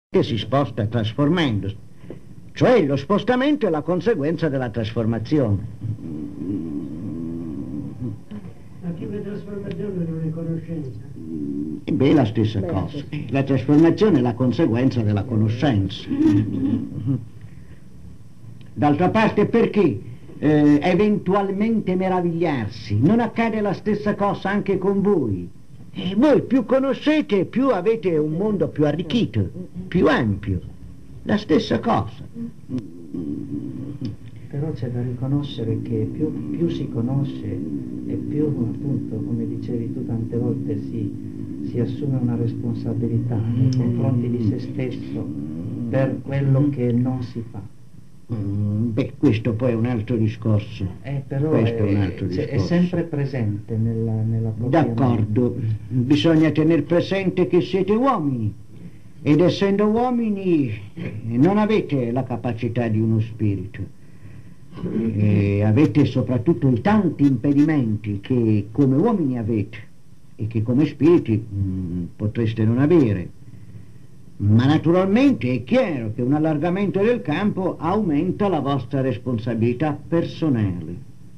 che si sposta trasformandosi, cioè lo spostamento è la conseguenza della trasformazione. Ma più che trasformazione non è conoscenza. Beh, è la stessa cosa. La trasformazione è la conseguenza della conoscenza. D'altra parte, perché eventualmente meravigliarsi? Non accade la stessa cosa anche con voi? E voi più conoscete, più avete un mondo più arricchito, più ampio. La stessa cosa. Però c'è da riconoscere che più si conosce e più, appunto, come dicevi tu tante volte, si assume una responsabilità nei confronti di se stesso per quello che non si fa. Beh, questo poi è un altro discorso. Però questo è un altro discorso. È sempre presente nella propria D'accordo, bisogna tenere presente che siete uomini ed essendo uomini non avete la capacità di uno spirito. Avete soprattutto i tanti impedimenti che come uomini avete e che come spiriti potreste non avere. Ma naturalmente è chiaro che un allargamento del campo aumenta la vostra responsabilità personale.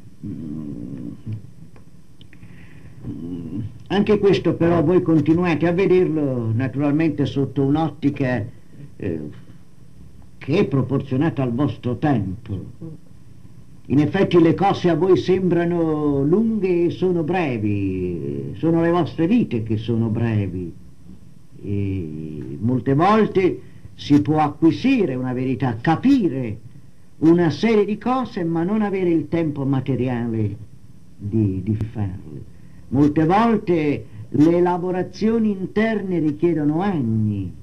Anche questo però voi continuate a vederlo naturalmente sotto un'ottica che è proporzionata al vostro tempo. In effetti le cose a voi sembrano lunghe e sono brevi, sono le vostre vite che sono brevi. E molte volte si può acquisire una verità, capire una serie di cose ma non avere il tempo materiale di farle. Molte volte le elaborazioni interne richiedono anni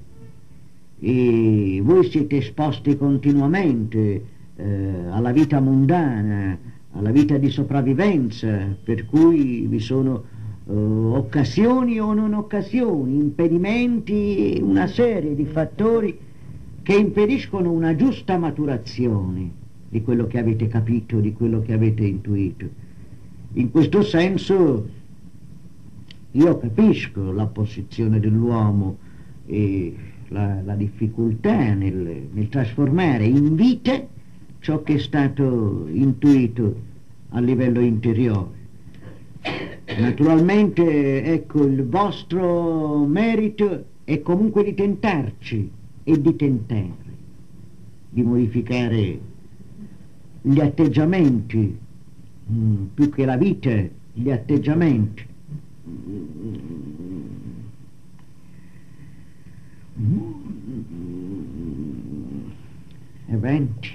e voi siete esposti continuamente alla vita mondana, alla vita di sopravvivenza, per cui vi sono occasioni o non occasioni, impedimenti, una serie di fattori che impediscono una giusta maturazione di quello che avete capito, di quello che avete intuito. In questo senso io capisco la posizione dell'uomo e la difficoltà nel trasformare in vite ciò che è stato intuito a livello interiore. Naturalmente, ecco, il vostro merito è comunque di tentarci e di tentare, di modificare gli atteggiamenti, più che la vita, gli atteggiamenti. Eventi.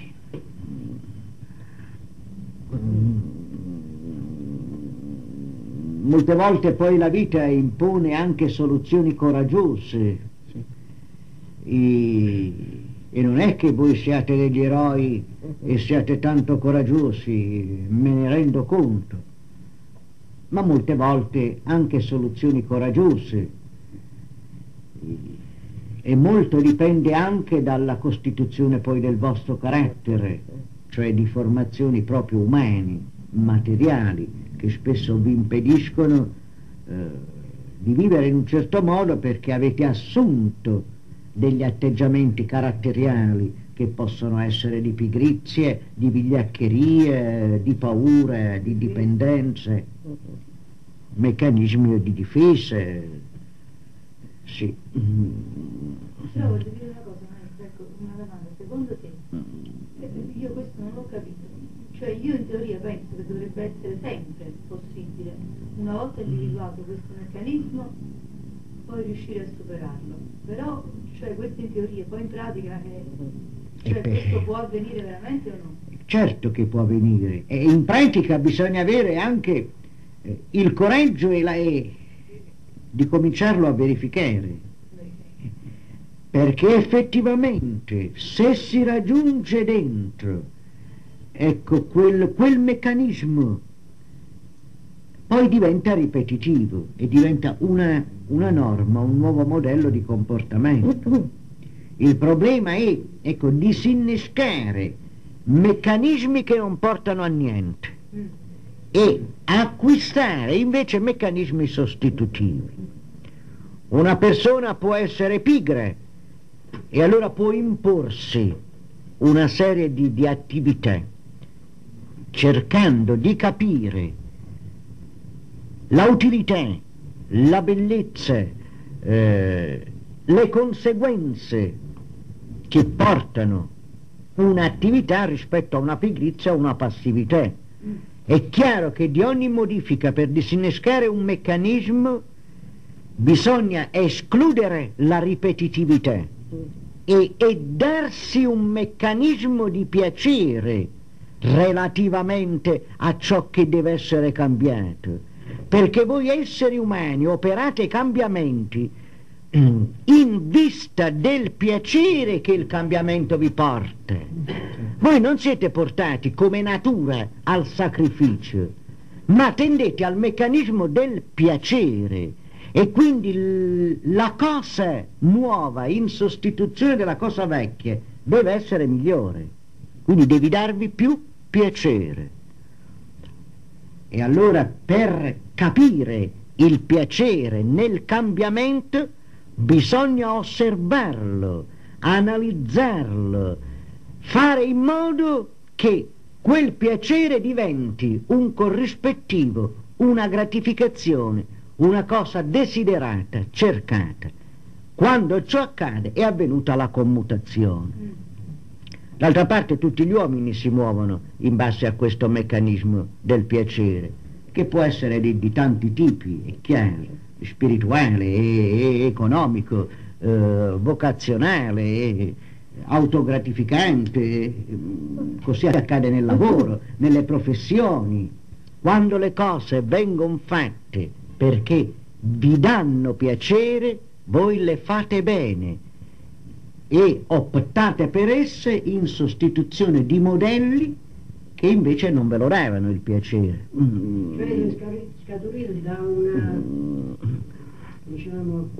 Molte volte poi la vita impone anche soluzioni coraggiose e non è che voi siate degli eroi e siate tanto coraggiosi, me ne rendo conto, ma molte volte anche soluzioni coraggiose e molto dipende anche dalla costituzione poi del vostro carattere, cioè di formazioni proprio umane, materiali, che spesso vi impediscono di vivere in un certo modo perché avete assunto degli atteggiamenti caratteriali che possono essere di pigrizie, di vigliaccherie, di paura, di dipendenze, meccanismi di difesa. Sì. Però voglio dire una cosa, maestro, ecco, una domanda, secondo te, io questo non l'ho capito, cioè io in teoria penso che dovrebbe essere sempre possibile, una volta individuato questo meccanismo, poi riuscire a superarlo, però, cioè questo in teoria, poi in pratica, questo può avvenire veramente o no? Certo che può avvenire, e in pratica bisogna avere anche il coraggio di cominciarlo a verificare, perché effettivamente se si raggiunge dentro, ecco, quel meccanismo poi diventa ripetitivo e diventa una norma, un nuovo modello di comportamento. Il problema è, ecco, disinnescare meccanismi che non portano a niente e acquistare invece meccanismi sostitutivi. Una persona può essere pigra E allora può imporsi una serie di attività cercando di capire la utilità, la bellezza, le conseguenze che portano un'attività rispetto a una pigrizia o una passività. È chiaro che di ogni modifica per disinnescare un meccanismo bisogna escludere la ripetitività e darsi un meccanismo di piacere relativamente a ciò che deve essere cambiato, perché voi esseri umani operate cambiamenti in vista del piacere che il cambiamento vi porta. Voi non siete portati come natura al sacrificio, ma tendete al meccanismo del piacere, e quindi la cosa nuova in sostituzione della cosa vecchia deve essere migliore, quindi devi darvi più piacere. E allora per capire il piacere nel cambiamento bisogna osservarlo, analizzarlo, fare in modo che quel piacere diventi un corrispettivo, una gratificazione, una cosa desiderata, cercata. Quando ciò accade è avvenuta la commutazione. D'altra parte tutti gli uomini si muovono in base a questo meccanismo del piacere, che può essere di tanti tipi, è chiaro, spirituale, economico, vocazionale, autogratificante, così accade nel lavoro, nelle professioni. Quando le cose vengono fatte perché vi danno piacere, voi le fate bene e optate per esse in sostituzione di modelli che invece non ve lo davano il piacere. Cioè scaturiti da una, diciamo,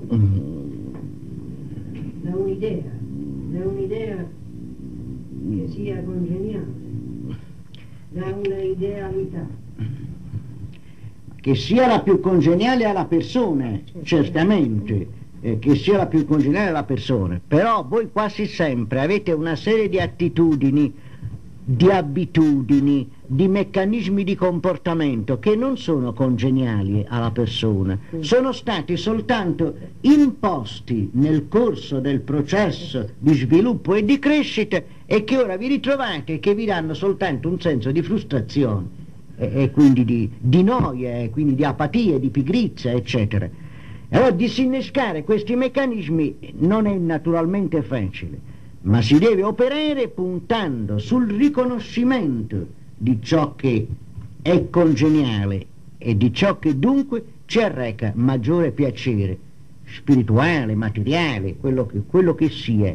da un'idea che sia congeniale, da una idealità. Che sia la più congeniale alla persona, certamente, che sia la più congeniale alla persona, però voi quasi sempre avete una serie di attitudini, di abitudini, di meccanismi di comportamento che non sono congeniali alla persona, sono stati soltanto imposti nel corso del processo di sviluppo e di crescita e che ora vi ritrovate e che vi danno soltanto un senso di frustrazione e quindi di noia, e quindi di apatia, di pigrizia, eccetera. Allora disinnescare questi meccanismi non è naturalmente facile, ma si deve operare puntando sul riconoscimento di ciò che è congeniale e di ciò che dunque ci arreca maggiore piacere spirituale, materiale, quello che sia.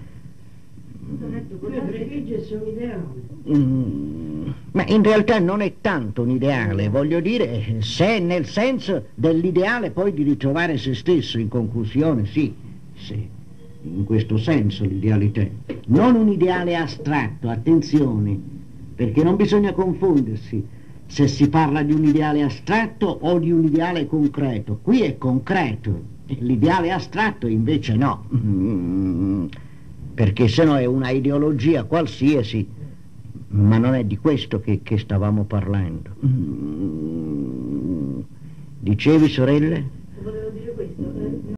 Prefiggersi un ideale. Ma in realtà non è tanto un ideale, voglio dire, se nel senso dell'ideale poi di ritrovare se stesso, in conclusione, sì, in questo senso l'idealità. Non un ideale astratto, attenzione, perché non bisogna confondersi se si parla di un ideale astratto o di un ideale concreto. Qui è concreto, l'ideale astratto invece no, perché sennò è una ideologia qualsiasi, ma non è di questo che stavamo parlando. Dicevi, sorelle?